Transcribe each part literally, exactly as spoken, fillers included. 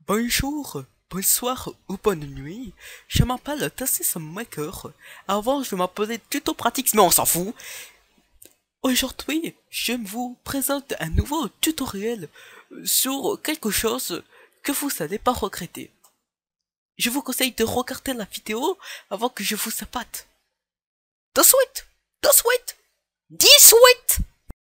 Bonjour, bonsoir ou bonne nuit, je m'appelle Tassis Maker. Avant je m'appelais Tuto Pratique, mais on s'en fout. Aujourd'hui, je vous présente un nouveau tutoriel sur quelque chose que vous n'allez pas regretter. Je vous conseille de regarder la vidéo avant que je vous appâte. De suite, de suite, de suite.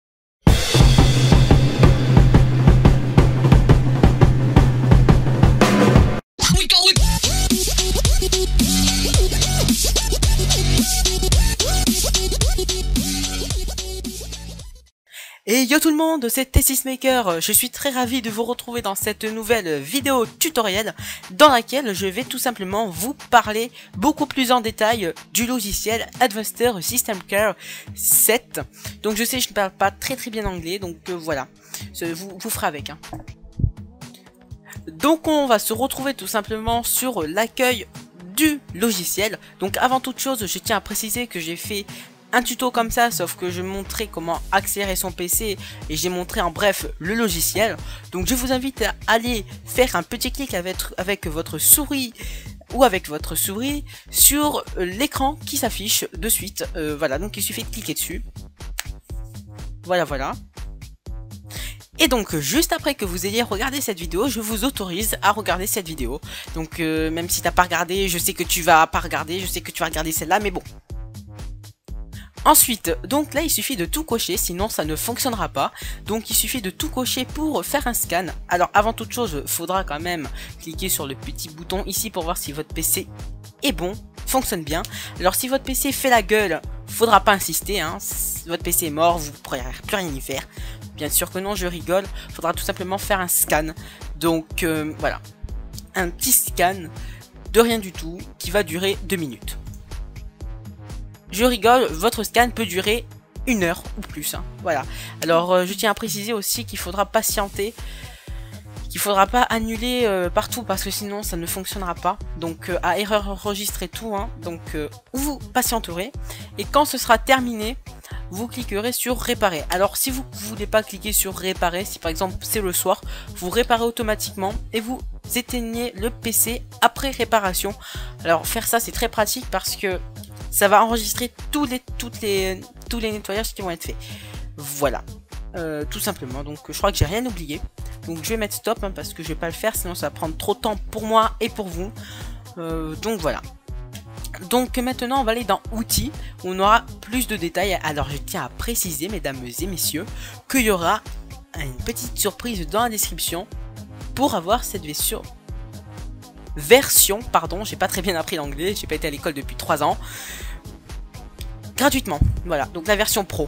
Et yo tout le monde, c'est Tassis Maker. Je suis très ravi de vous retrouver dans cette nouvelle vidéo tutoriel dans laquelle je vais tout simplement vous parler beaucoup plus en détail du logiciel Advanced System Care sept. Donc je sais je ne parle pas très très bien anglais, donc euh, voilà, vous, vous ferez avec. Hein. Donc on va se retrouver tout simplement sur l'accueil du logiciel. Donc avant toute chose, je tiens à préciser que j'ai fait un tuto comme ça, sauf que je montrais comment accélérer son P C et j'ai montré en bref le logiciel. Donc je vous invite à aller faire un petit clic avec, avec votre souris ou avec votre souris sur l'écran qui s'affiche de suite. Euh, voilà, donc il suffit de cliquer dessus. Voilà, voilà. Et donc juste après que vous ayez regardé cette vidéo, je vous autorise à regarder cette vidéo. Donc euh, même si t'as pas regardé, je sais que tu vas pas regarder, je sais que tu vas regarder celle-là, mais bon. Ensuite, donc là il suffit de tout cocher, sinon ça ne fonctionnera pas. Donc il suffit de tout cocher pour faire un scan. Alors avant toute chose, il faudra quand même cliquer sur le petit bouton ici pour voir si votre P C est bon, fonctionne bien. Alors si votre P C fait la gueule, faudra pas insister, hein. Si votre P C est mort, vous ne pourrez plus rien y faire. Bien sûr que non, je rigole, faudra tout simplement faire un scan. Donc euh, voilà, un petit scan de rien du tout qui va durer deux minutes. Je rigole, votre scan peut durer une heure ou plus. Hein. Voilà. Alors, euh, je tiens à préciser aussi qu'il faudra patienter, qu'il faudra pas annuler euh, partout parce que sinon ça ne fonctionnera pas. Donc, euh, à erreur enregistrée tout. Hein. Donc, euh, vous patienterez et quand ce sera terminé, vous cliquerez sur réparer. Alors, si vous ne voulez pas cliquer sur réparer, si par exemple c'est le soir, vous réparez automatiquement et vous éteignez le P C après réparation. Alors, faire ça c'est très pratique parce que ça va enregistrer tous les, toutes les, tous les nettoyages qui vont être faits. Voilà, euh, tout simplement. Donc je crois que j'ai rien oublié. Donc je vais mettre stop hein, parce que je vais pas le faire, sinon ça va prendre trop de temps pour moi et pour vous. Euh, donc voilà. Donc maintenant on va aller dans outils où on aura plus de détails. Alors je tiens à préciser, mesdames et messieurs, qu'il y aura une petite surprise dans la description pour avoir cette version. Version, pardon, j'ai pas très bien appris l'anglais, j'ai pas été à l'école depuis trois ans. Gratuitement, voilà, donc la version pro.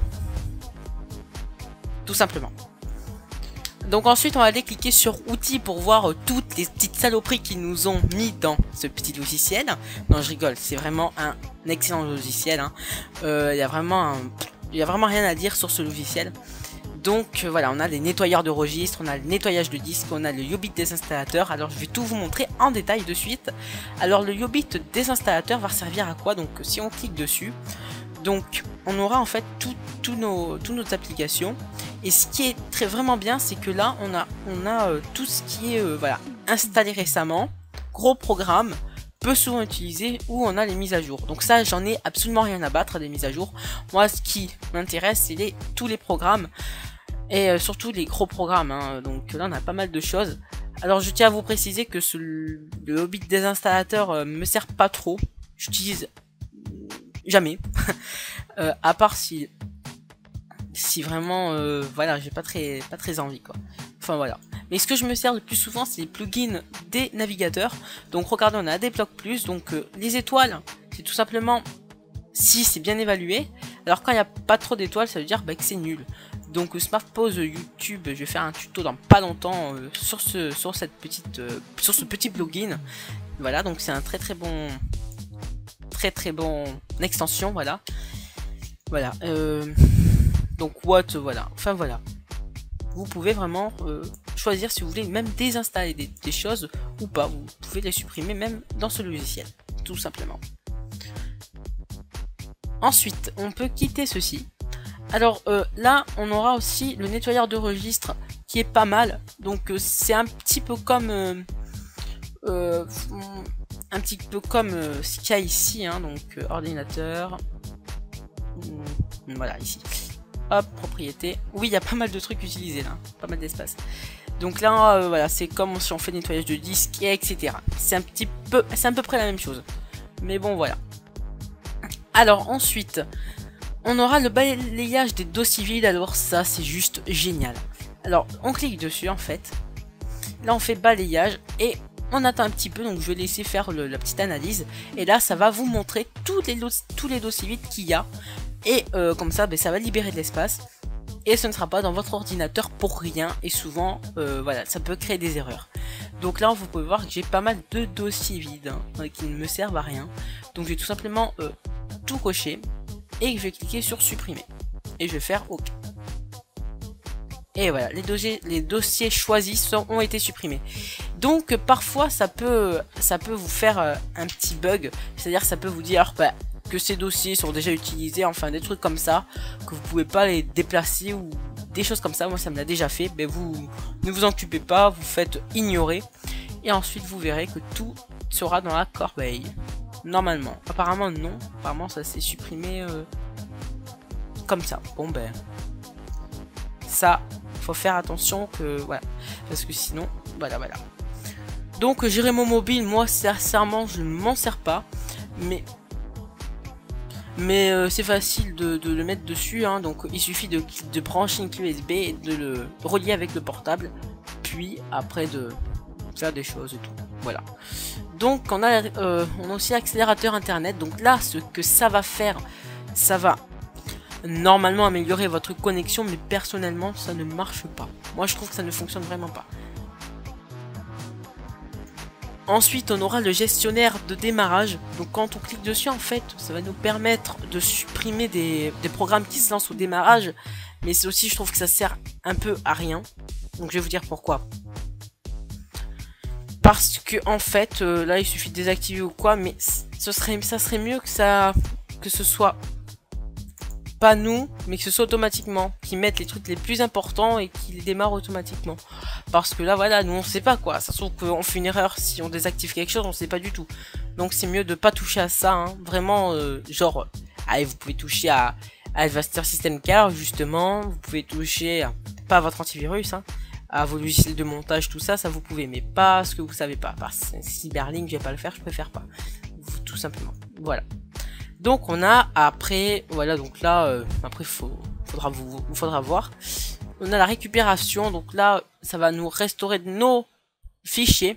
Tout simplement. Donc ensuite on va aller cliquer sur outils pour voir euh, toutes les petites saloperies qu'ils nous ont mis dans ce petit logiciel. Non je rigole, c'est vraiment un excellent logiciel. Hein. Euh, il y a vraiment un... il y a vraiment rien à dire sur ce logiciel. Donc euh, voilà, on a les nettoyeurs de registre, on a le nettoyage de disque, on a le Yobit désinstallateur. Alors je vais tout vous montrer en détail de suite. Alors le Yobit désinstallateur va servir à quoi? Donc si on clique dessus, donc on aura en fait tout, tout nos, toutes nos applications. Et ce qui est très vraiment bien, c'est que là on a, on a euh, tout ce qui est euh, voilà, installé récemment, gros programme, peu souvent utilisé, où on a les mises à jour. Donc ça j'en ai absolument rien à battre des mises à jour. Moi ce qui m'intéresse c'est les, tous les programmes. Et euh, surtout les gros programmes, hein. Donc là on a pas mal de choses. Alors je tiens à vous préciser que ce, le Yobit désinstallateur euh, me sert pas trop. J'utilise jamais. euh, à part si si vraiment euh, voilà, j'ai pas très pas très envie quoi. Enfin voilà. Mais ce que je me sers le plus souvent c'est les plugins des navigateurs. Donc regardez, on a des blocs plus. Donc euh, les étoiles, c'est tout simplement si c'est bien évalué. Alors quand il n'y a pas trop d'étoiles, ça veut dire bah, que c'est nul. Donc Smart Pause YouTube, je vais faire un tuto dans pas longtemps euh, sur ce sur cette petite euh, sur ce petit plugin. Voilà, donc c'est un très très bon très très bon extension, voilà. Voilà. Euh, donc what, voilà. Enfin voilà. Vous pouvez vraiment euh, choisir si vous voulez même désinstaller des, des choses ou pas. Vous pouvez les supprimer même dans ce logiciel, tout simplement. Ensuite, on peut quitter ceci. Alors euh, là, on aura aussi le nettoyeur de registre qui est pas mal. Donc euh, c'est un petit peu comme euh, euh, un petit peu comme euh, ce qu'il y a ici, hein, donc euh, ordinateur, voilà ici, hop, propriété, oui il y a pas mal de trucs utilisés là, pas mal d'espace. Donc là, euh, voilà, c'est comme si on fait nettoyage de disques, et etc. C'est un petit peu, c'est à peu près la même chose. Mais bon, voilà. Alors ensuite, on aura le balayage des dossiers vides. Alors ça, c'est juste génial. Alors, on clique dessus en fait. Là, on fait balayage et on attend un petit peu. Donc, je vais laisser faire le, la petite analyse. Et là, ça va vous montrer tous les, tous les dossiers vides qu'il y a. Et euh, comme ça, ben, ça va libérer de l'espace. Et ce ne sera pas dans votre ordinateur pour rien. Et souvent, euh, voilà, ça peut créer des erreurs. Donc là, vous pouvez voir que j'ai pas mal de dossiers vides hein, qui ne me servent à rien. Donc, je vais tout simplement euh, tout cocher. Et je vais cliquer sur supprimer. Et je vais faire OK. Et voilà, les dossiers, les dossiers choisis sont, ont été supprimés. Donc, euh, parfois, ça peut, ça peut vous faire euh, un petit bug. C'est-à-dire, ça peut vous dire... Bah, que ces dossiers sont déjà utilisés, enfin des trucs comme ça, que vous pouvez pas les déplacer ou des choses comme ça. Moi ça me l'a déjà fait, mais vous ne vous occupez pas, vous faites ignorer et ensuite vous verrez que tout sera dans la corbeille. Normalement, apparemment non, apparemment ça s'est supprimé euh, comme ça. Bon ben, ça, faut faire attention que voilà, parce que sinon, voilà voilà. Donc gérer mon mobile, moi sincèrement je ne m'en sers pas, mais Mais euh, c'est facile de, de le mettre dessus, hein, donc il suffit de, de brancher une clé U S B et de le relier avec le portable, puis après de faire des choses et tout. Voilà. Donc on a, euh, on a aussi l'accélérateur internet, donc là ce que ça va faire, ça va normalement améliorer votre connexion, mais personnellement ça ne marche pas. Moi je trouve que ça ne fonctionne vraiment pas. Ensuite, on aura le gestionnaire de démarrage. Donc, quand on clique dessus, en fait, ça va nous permettre de supprimer des, des programmes qui se lancent au démarrage. Mais c'est aussi, je trouve que ça sert un peu à rien. Donc, je vais vous dire pourquoi. Parce que, en fait, euh, là, il suffit de désactiver ou quoi. Mais ce serait, ça serait mieux que ça, que ce soit pas nous, mais que ce soit automatiquement, qui mettent les trucs les plus importants et qui les démarrent automatiquement. Parce que là, voilà, nous on sait pas quoi. Ça se trouve qu'on fait une erreur si on désactive quelque chose, on sait pas du tout. Donc c'est mieux de pas toucher à ça, hein. Vraiment, euh, genre, allez, vous pouvez toucher à, à Advanced System Car, justement. Vous pouvez toucher, à, pas à votre antivirus, hein, à vos logiciels de montage, tout ça, ça vous pouvez, mais pas ce que vous savez pas. Parce que Cyberlink, je vais pas le faire, je préfère pas. Tout simplement. Voilà. Donc on a après, voilà, donc là, euh, après faut, faudra vous, vous faudra voir. On a la récupération, donc là, ça va nous restaurer nos fichiers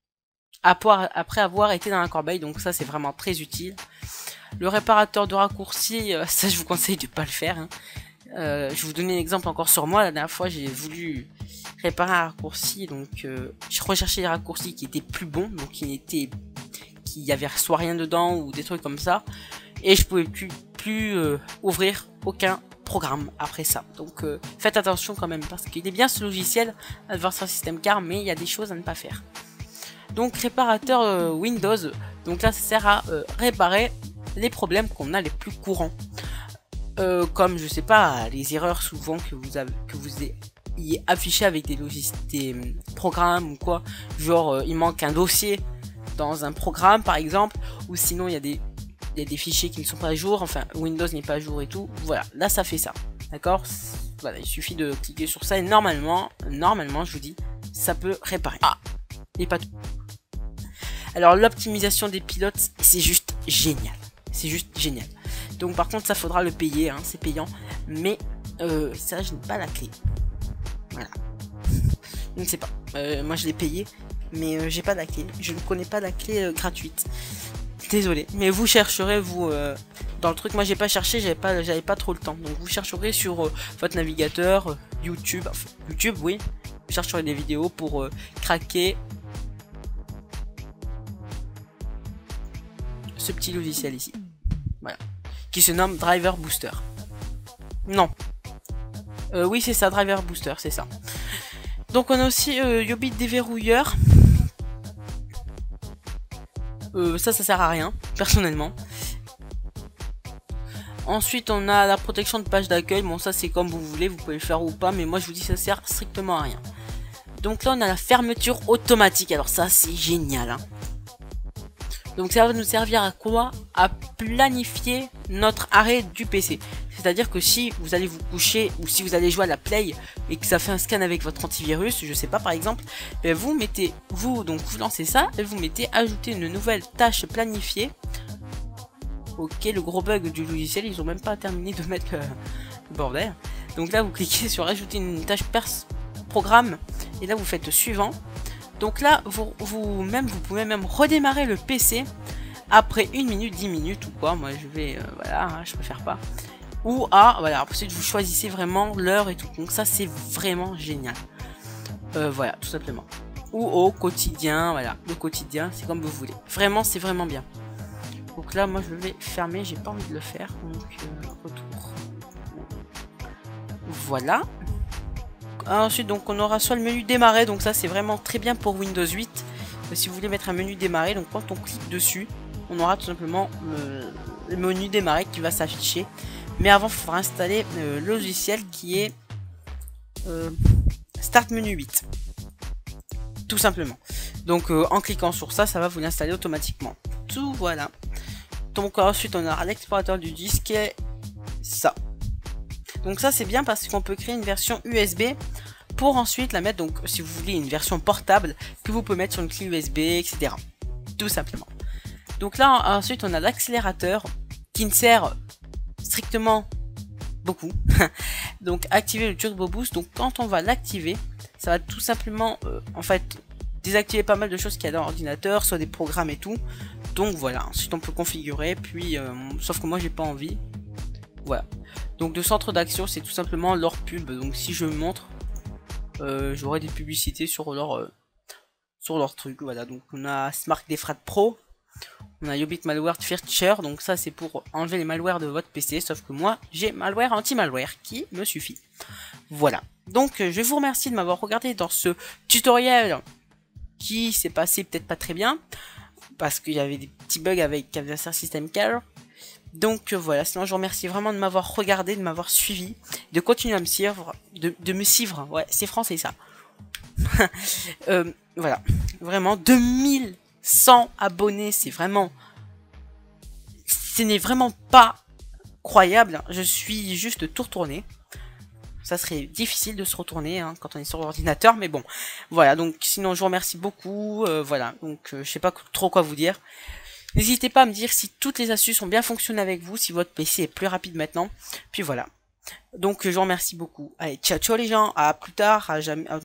après avoir été dans la corbeille, donc ça c'est vraiment très utile. Le réparateur de raccourcis, euh, ça je vous conseille de pas le faire. Hein. Euh, je vais vous donner un exemple encore sur moi. La dernière fois, j'ai voulu réparer un raccourci, donc euh, je recherchais des raccourcis qui étaient plus bons, donc qui n'étaient, qui y avait soit rien dedans ou des trucs comme ça. Et je pouvais plus, plus euh, ouvrir aucun programme après ça. Donc euh, faites attention quand même, parce qu'il est bien ce logiciel Advanced System Car, mais il y a des choses à ne pas faire. Donc réparateur euh, Windows, donc là ça sert à euh, réparer les problèmes qu'on a les plus courants. Euh, comme je sais pas, les erreurs souvent que vous avez, que vous ayez affiché avec des logiciels, des programmes ou quoi. Genre euh, il manque un dossier dans un programme par exemple, ou sinon il y a des il y a des fichiers qui ne sont pas à jour, enfin Windows n'est pas à jour et tout, voilà, là ça fait ça, d'accord? Voilà, il suffit de cliquer sur ça et normalement, normalement je vous dis, ça peut réparer. Ah, et pas tout. Alors l'optimisation des pilotes, c'est juste génial, c'est juste génial. Donc par contre ça faudra le payer, hein, c'est payant, mais euh, ça je n'ai pas la clé, voilà. Je ne sais pas, euh, moi je l'ai payé, mais euh, j'ai pas la clé, je ne connais pas la clé euh, gratuite. Désolé, mais vous chercherez vous euh, dans le truc. Moi j'ai pas cherché, j'avais pas, j'avais pas trop le temps. Donc vous chercherez sur euh, votre navigateur, euh, YouTube, enfin, YouTube, oui. Vous chercherez des vidéos pour euh, craquer ce petit logiciel ici, voilà, qui se nomme Driver Booster. Non, euh, oui c'est ça, Driver Booster, c'est ça. Donc on a aussi euh, Yobit déverrouilleur. Euh, ça, ça sert à rien, personnellement. Ensuite, on a la protection de page d'accueil. Bon, ça, c'est comme vous voulez, vous pouvez le faire ou pas, mais moi, je vous dis, ça sert strictement à rien. Donc là on a la fermeture automatique, alors ça c'est génial hein. Donc ça va nous servir à quoi? À planifier notre arrêt du P C. C'est-à-dire que si vous allez vous coucher ou si vous allez jouer à la play et que ça fait un scan avec votre antivirus, je sais pas par exemple, vous mettez, vous donc vous lancez ça et vous mettez ajouter une nouvelle tâche planifiée. Ok, le gros bug du logiciel, ils ont même pas terminé de mettre le, le bordel. Donc là vous cliquez sur ajouter une tâche pers programme et là vous faites suivant. Donc là, vous, vous, même, vous pouvez même redémarrer le P C après une minute, dix minutes ou quoi. Moi, je vais, euh, voilà, hein, je préfère pas. Ou à, voilà, ensuite vous choisissez vraiment l'heure et tout. Donc ça, c'est vraiment génial. Euh, voilà, tout simplement. Ou au quotidien, voilà, le quotidien, c'est comme vous voulez. Vraiment, c'est vraiment bien. Donc là, moi, je vais fermer, j'ai pas envie de le faire. Donc, euh, retour. Voilà. Ensuite, donc on aura soit le menu démarrer, donc ça c'est vraiment très bien pour Windows huit. Euh, si vous voulez mettre un menu démarrer, donc quand on clique dessus, on aura tout simplement le, le menu démarrer qui va s'afficher. Mais avant, il faudra installer euh, le logiciel qui est euh, Start Menu huit. Tout simplement. Donc euh, en cliquant sur ça, ça va vous l'installer automatiquement. Tout voilà. Donc ensuite, on aura l'explorateur du disque et ça. Donc ça c'est bien parce qu'on peut créer une version U S B pour ensuite la mettre, donc si vous voulez une version portable que vous pouvez mettre sur une clé U S B, et cetera. Tout simplement. Donc là ensuite on a l'accélérateur qui ne sert strictement beaucoup. Donc activer le Turbo Boost, donc quand on va l'activer, ça va tout simplement euh, en fait désactiver pas mal de choses qu'il y a dans l'ordinateur, soit des programmes et tout. Donc voilà, ensuite on peut configurer, puis euh, sauf que moi j'ai pas envie. Voilà. Donc de centre d'action, c'est tout simplement leur pub. Donc si je montre, euh, j'aurai des publicités sur leur euh, sur leur truc. Voilà. Donc on a Smart Defrag Pro, on a Yobit Malware Feature. Donc ça c'est pour enlever les malwares de votre P C. Sauf que moi j'ai malware anti-malware qui me suffit. Voilà. Donc je vous remercie de m'avoir regardé dans ce tutoriel qui s'est passé peut-être pas très bien parce qu'il y avait des petits bugs avec Adversary System Care. Donc euh, voilà, sinon je vous remercie vraiment de m'avoir regardé, de m'avoir suivi, de continuer à me suivre, de, de me suivre, ouais, c'est français ça. euh, voilà, vraiment, deux mille cent abonnés, c'est vraiment, ce n'est vraiment pas croyable, je suis juste tout retourné. Ça serait difficile de se retourner hein, quand on est sur l'ordinateur, mais bon, voilà, donc sinon je vous remercie beaucoup, euh, voilà, donc euh, je sais pas trop quoi vous dire. N'hésitez pas à me dire si toutes les astuces ont bien fonctionné avec vous, si votre P C est plus rapide maintenant. Puis voilà. Donc je vous remercie beaucoup. Allez, ciao ciao les gens, à plus tard, à jamais. À